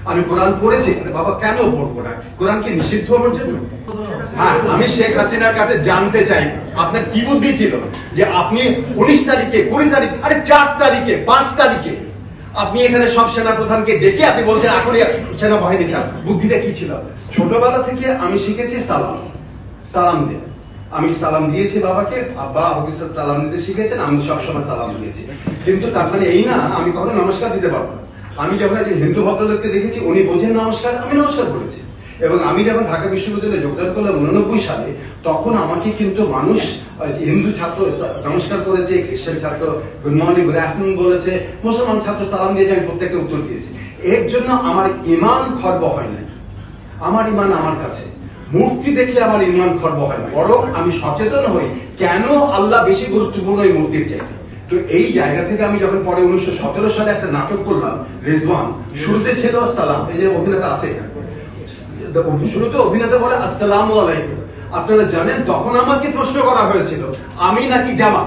আমি কোরআন পড়েছি। বাবা কেন পড়বো না? কোরআন কি নিষিদ্ধ আমার জন্য? হ্যাঁ, আমি শেখ হাসিনার কাছে জানতে চাই আপনার কি বুদ্ধি ছিল যে আপনি 19 তারিখে, 20 তারিখ, আরে 4 তারিখে, 5 তারিখে আপনি এখানে সব সেনাপ্রধানকে ডেকে আপনি বলছেন এখন সেনাবাহিনী চান। বুদ্ধিটা কি ছিল? ছোটবেলা থেকে আমি শিখেছি সালাম দিয়ে। আমি সালাম দিয়েছি বাবাকে, আব্বা আমাকে সালাম দিতে শিখেছেন, আমি সবসময় সালাম দিয়েছি। কিন্তু তার মানে এই না আমি কখনো নমস্কার দিতে পারবো না। আমি যখন একজন হিন্দু ভদ্রলোককে দেখেছি, উনি বোঝেন নমস্কার, আমি নমস্কার করেছি। এবং আমি যখন ঢাকা বিশ্ববিদ্যালয়ে যোগদান করলাম 89 সালে, তখন আমাকে কিন্তু মানুষ হিন্দু ছাত্র নমস্কার করেছে, খ্রিস্টান ছাত্র গুড মর্নিং, গুড আফটারনুন বলেছে, মুসলমান ছাত্র সালাম দিয়েছে, আমি প্রত্যেকটা উত্তর দিয়েছি। এর জন্য আমার ইমান খর্ব হয় না। আমার ইমান আমার কাছে, মূর্তি দেখলে আমার ইমান খর্ব হয় না, বরং আমি সচেতন হই কেন আল্লাহ বেশি গুরুত্বপূর্ণ এই মূর্তির চাইতে। তো এই জায়গা থেকে আমি যখন পরে 1917 সালে একটা নাটক করলাম রেজওয়ান, শুরুতে ছিল সালাম, এই যে অভিনেতা আছে এখানে, শুরুতে অভিনেতা বলে আসসালামু আলাইকুম। আপনারা জানেন তখন আমাকে প্রশ্ন করা হয়েছিল আমি নাকি জামাত।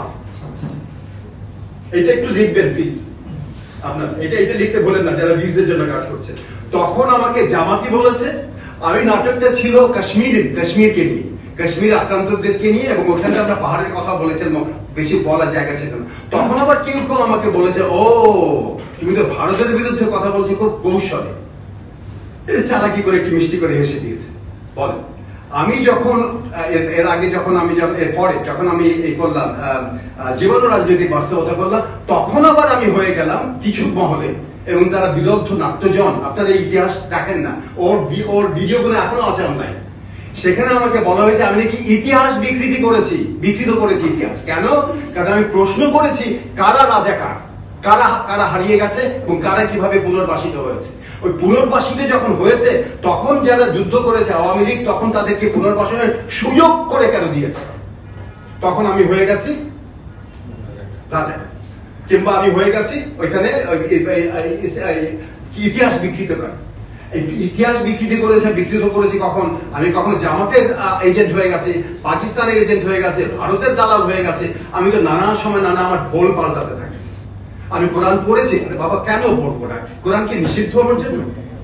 এটা একটু লিখবেন প্লিজ, আপনার এটা লিখতে বলেন না যারা ভিউজের জন্য কাজ করছে। তখন আমাকে জামাতি বলেছে। আমি নাটকটা ছিল কাশ্মীরকে নিয়ে, কাশ্মীর আক্রান্তদেরকে নিয়ে, এবং ওখানে আমরা পাহাড়ের কথা বলেছিলাম, বেশি বলার জায়গা ছিল না। তখন আবার কেউ কেউ আমাকে বলেছে ও তুমি তো ভারতের বিরুদ্ধে কথা বলছো খুব কৌশলে। এটা চালাকি করে একটু মিষ্টি করে হেসে দিয়েছে। বলেন আমি যখন এর আগে যখন আমি এরপরে যখন আমি এই করলাম জীবন ও রাজনৈতিক বাস্তবতা করলাম, তখন আবার আমি হয়ে গেলাম কিছু মহলে, এবং তারা বিলব্ধ নাট্যজন। আপনারা এই ইতিহাস দেখেন না, ওর ভিডিওগুলো এখনো আছে অনলাইন। সেখানে আমাকে বলা হয়েছে আমি নাকি ইতিহাস বিকৃত করেছি ইতিহাস। কেন? কারণ আমি প্রশ্ন করেছি কারা রাজাকার, কারা হারিয়ে গেছে এবং কারা কিভাবে পুনর্বাসিত হয়েছে। ওই পুনর্বাসিত যখন হয়েছে তখন যারা যুদ্ধ করেছে আওয়ামী লীগ, তখন তাদেরকে পুনর্বাসনের সুযোগ করে কেন দিয়েছে? তখন আমি হয়ে গেছি রাজাকার, কিংবা আমি হয়ে গেছি ওইখানে ইতিহাস বিকৃত করে। ইতিহাস বিকৃত করেছি কখন? আমি কখনো জামাতের এজেন্ট হয়ে গেছি, পাকিস্তানের এজেন্ট হয়ে গেছে, ভারতের দালাল হয়ে গেছে। আমি তো নানা সময় আমার ভোল পাল্টাতে থাকি। আমি কোরআন পড়েছি। বাবা কেন পড়বো না? কোরআন কি নিষিদ্ধ আমার জন্য?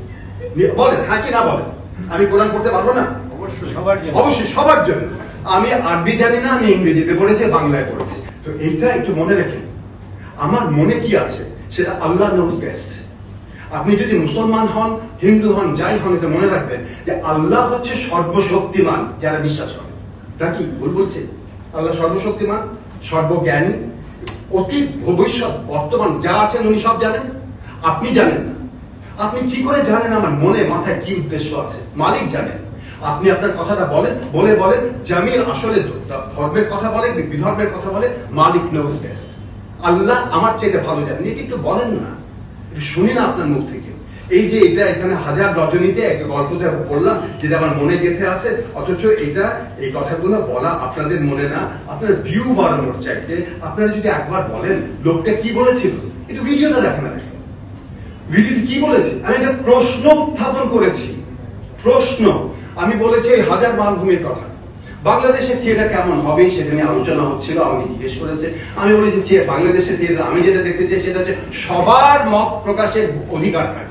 বলেন হ্যাঁ কি না বলেন। আমি কোরআন পড়তে পারবো না? অবশ্যই সবার জন্য। আমি আরবি জানি না, আমি ইংরেজিতে পড়েছি, বাংলায় পড়েছি। তো এইটা একটু মনে রেখেন, আমার মনে কি আছে সেটা আল্লাহ নোজ বেস্ট। আপনি যদি মুসলমান হন, হিন্দু হন, যাই হন, এটা মনে রাখবেন যে আল্লাহ হচ্ছে সর্বশক্তিমান। যারা বিশ্বাস করে তা কি ভুল বলছে? আল্লাহ সর্বশক্তিমান, সর্বজ্ঞানী, অতীত ভবিষ্যৎ বর্তমান যা আছেন উনি সব জানেন। আপনি জানেন না। আপনি কি করে জানেন আমার মনে মাথায় কি উদ্দেশ্য আছে? মালিক জানেন। আপনি আপনার কথাটা বলেন জামিল আসলে ধর্মের কথা বলে, বিধর্মের কথা বলে, মালিক নোজ বেস্ট। আল্লাহ আমার চাইতে ভালো জানেন। এটা একটু বলেন না, একটু শুনি না আপনার মুখ থেকে। এই যে এটা এখানে হাজার রজনীতে একটা গল্পতে পড়লাম যেটা আমার মনে গেঁথে আছে, অথচ এই কথাগুলো বলা আপনাদের মনে না, আপনার ভিউ বাড়ানোর চাইতে আপনারা যদি একবার বলেন লোকটা কি বলেছিল, একটু ভিডিওটা দেখেন না। ভিডিওতে কি বলেছে? আমি একটা প্রশ্ন উত্থাপন করেছি। প্রশ্ন আমি বলেছি এই হাজার মালভূমির কথা। বাংলাদেশের থিয়েটার কেমন হবে সেটা নিয়ে আলোচনা হচ্ছিল, আমাকে জিজ্ঞেস করেছে। আমি বলেছি বাংলাদেশের থিয়েটার আমি যেটা দেখতে চাই সেটা হচ্ছে সবার মত প্রকাশের অধিকার থাকে।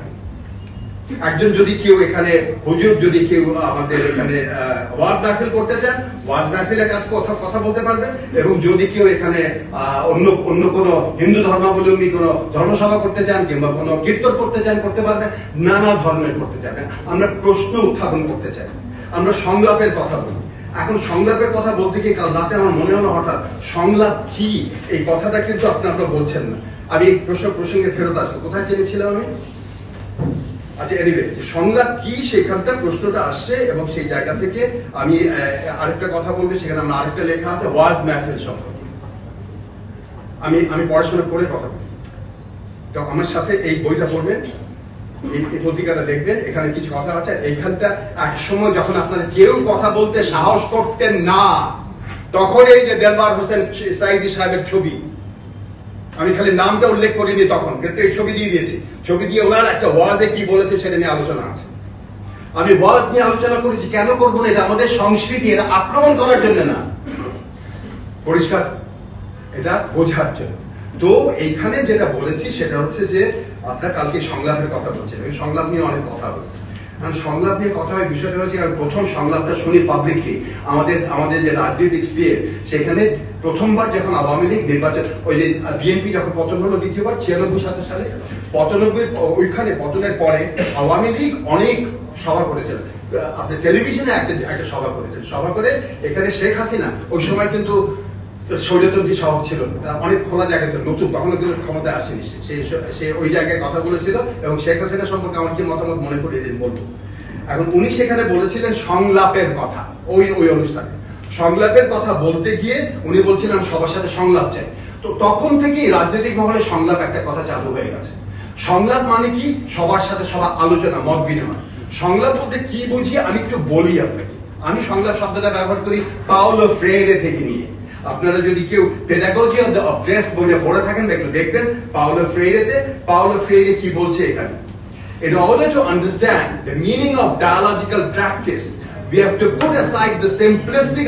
একজন যদি কেউ এখানে হুজুর, যদি কেউ আমাদের এখানে ওয়াজ মাহফিল করতে চান, ওয়াজ মাহফিলের কথা বলতে পারবেন। এবং যদি কেউ এখানে অন্য কোনো হিন্দু ধর্মাবলম্বী কোনো ধর্মসভা করতে চান কিংবা কোনো কীর্তন করতে চান, করতে পারবেন। নানা ধর্মের করতে চাবেন। আমরা প্রশ্ন উত্থাপন করতে চাই, আমরা সংলাপের কথা বলি। এখন সংলাপের কথা বলতে গিয়ে কাল রাতে আমার মনে হলো হঠাৎ সংলাপ কি, এই কথাটা কিন্তু আপনারা বলছেন না। আমি এই প্রসঙ্গে ফেরত আসবো। কোথায় চেয়েছিলাম আমি? আচ্ছা, এনিওয়ে, সংলাপ কি সেখানটা প্রশ্নটা আসছে, এবং সেই জায়গা থেকে আমি আরেকটা কথা বলবো। সেখানে আমার আরেকটা লেখা আছে ওয়াজ মাহফিল সম্পর্কে। আমি পড়াশোনা করে কথা বলি, তো আমার সাথে এই বইটা পড়বেন, এই পত্রিকাটা দেখবেন, এখানে কিছু কথা আছে। এইখানটা এক সময় যখন আপনারা কেউ কথা বলতে সাহস করতেন না, তখন এই যে দেলবার হোসেন সাইদি সাহেবের ছবি, আমি খালি নামটা উল্লেখ করিনি তখন, কিন্তু এই ছবি দিয়ে দিয়েছি। ছবি দিয়ে ওনার একটা ওয়াজে কি বলেছে সেটা নিয়ে আলোচনা আছে। আমি ওয়াজ নিয়ে আলোচনা করেছি, কেন করবো না? এটা আমাদের সংস্কৃতি, এটা আক্রমণ করার জন্য না, পরিষ্কার এটা বোঝার জন্য। তো এইখানে যেটা বলেছি সেটা হচ্ছে যে আপনারা কালকে সংলাপের কথা বলছেন, এই সংলাপ নিয়ে অনেক কথা বলছে। কারণ সংলাপ নিয়ে কথা হয়, বিষয়টা হচ্ছে কারণ প্রথম সংলাপটা শুনি পাবলিকলি আমাদের যে রাজনৈতিক স্পেয়ার, সেখানে প্রথমবার যখন আওয়ামী লীগ নির্বাচন, ওই যে বিএনপি যখন পতন হলো দ্বিতীয়বার 96-97 সালে, ওইখানে পতনের পরে আওয়ামী লীগ অনেক সভা করেছিল। আপনি টেলিভিশনে একটা সভা করেছেন, সভা করে এখানে শেখ হাসিনা ওই সময় কিন্তু স্বৈরতন্ত্রী স্বভাব ছিল, তার অনেক খোলা জায়গা ছিল, নতুন তখনও কিন্তু ক্ষমতায় আসেনি, সে ওই জায়গায় কথা বলেছিল এবং শেখ হাসিনা সম্পর্কে আমার কি মতামত মনে করিয়ে দিন বলবো। এখন উনি সেখানে বলেছিলেন সংলাপের কথা, ওই অনুষ্ঠানে সংলাপের কথা বলতে গিয়ে উনি বলছিলেন সবার সাথে সংলাপ চাই। তো তখন থেকেই রাজনৈতিক মহলে সংলাপ একটা কথা চালু হয়ে গেছে। সংলাপ মানে কি? সবার সাথে সবার আলোচনা, মত বিনিময়। সংলাপ বলতে কি বুঝি আমি একটু বলি আপনাকে। আমি সংলাপ শব্দটা ব্যবহার করি পাওলো ফ্রেইরে থেকে নিয়ে। আপনারা যদি কেউ পেডাগজি অফ দ্য অপ্রেসড বইটা পড়ে থাকেন একটু দেখবেন পাওলো ফ্রেইরে কি বলছে এখানে। In order to understand the meaning of dialogical practice, we have to put aside the simplistic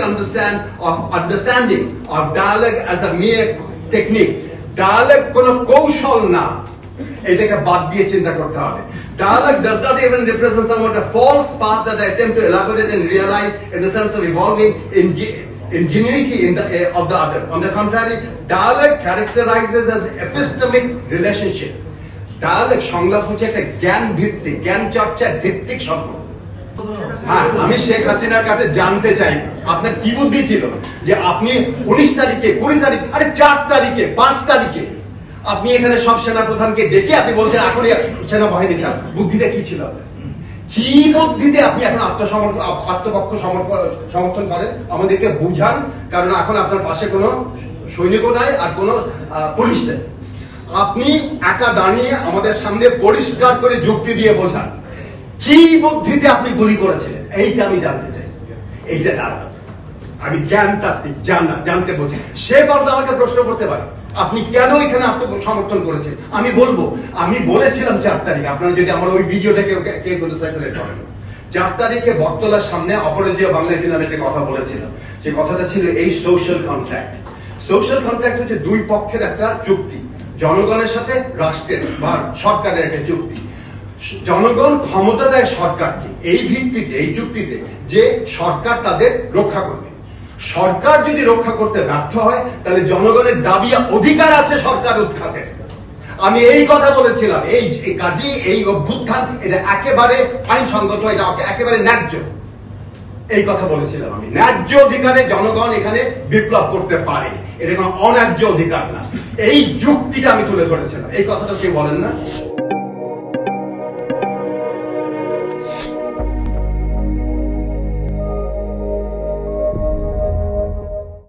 understanding of dialogue as a mere technique. Dialogue কোনো কৌশল না, এটাকে বাদ দিয়ে চিন্তা করতে হবে। Dialogue does not even represent somewhat a false path that I attempt to elaborate and realize in the sense of evolving ingenuity of the other. On the contrary, dialogue characterizes as epistemic relationship. Dialogue সংলাপ হচ্ছে একটা জ্ঞান ভিত্তিক, জ্ঞান চর্চার ভিত্তিক সম্পর্ক। হ্যাঁ, আমি শেখ হাসিনার কাছে জানতে চাই আপনার কি বুদ্ধি ছিল যে আপনি 19 তারিখে, 20 তারিখ, আরে 4 তারিখে, 5 তারিখে আপনি এখানে সব সেনাপ্রধানকে ডেকে আপনি বলছেন এখনই সেনাবাহিনী চান। বুদ্ধিটা কি ছিল আপনার? কি বুদ্ধিতে আপনি এখন আত্মপক্ষ সমর্থন করেন? আমাদেরকে বুঝান, কারণ এখন আপনার পাশে কোনো সৈনিকও নাই আর কোনো পুলিশ নেই। আপনি একা দাঁড়িয়ে আমাদের সামনে পরিষ্কার করে যুক্তি দিয়ে বোঝান কি বুদ্ধিতে আপনি গুলি করেছিলেন, এইটা আমি জানতে চাই। এইটা দাঁড়ান, আমি জ্ঞানতাত্ত্বিক জানতে বলছি। সে বলতে আমাকে প্রশ্ন করতে পারে আপনি কেন এখানে আত্মসমর্থন করেছেন। আমি বলবো আমি বলেছিলাম 4 তারিখ, আপনারা যদি আমার ওই ভিডিওটা কেউ সার্কুলেট করেন, 4 তারিখে বটতলার সামনে অপরাজেয় বাংলাদেশ নামে একটা কথা বলেছিলাম। যে কথাটা ছিল এই সোশ্যাল কন্ট্রাক্ট। সোশ্যাল কন্ট্রাক্ট হচ্ছে দুই পক্ষের একটা চুক্তি, জনগণের সাথে রাষ্ট্রের বা সরকারের একটা চুক্তি। জনগণ ক্ষমতা দেয় সরকারকে এই ভিত্তিতে, এই চুক্তিতে যে সরকার তাদের রক্ষা করবে। সরকার যদি রক্ষা করতে ব্যর্থ হয় তাহলে জনগণের দাবি অধিকার আছে সরকার উৎখাতের। আমি এই কথা বলেছিলাম। এই কাজী এই অভ্যুত্থান এটা একেবারে আইনসঙ্গত, এটা একেবারে ন্যায্য, এই কথা বলেছিলাম আমি। ন্যায্য অধিকারে জনগণ এখানে বিপ্লব করতে পারে, এটা কোনো অন্যায্য অধিকার না। এই যুক্তিটা আমি তুলে ধরেছিলাম। এই কথাটা কেউ বলেন না।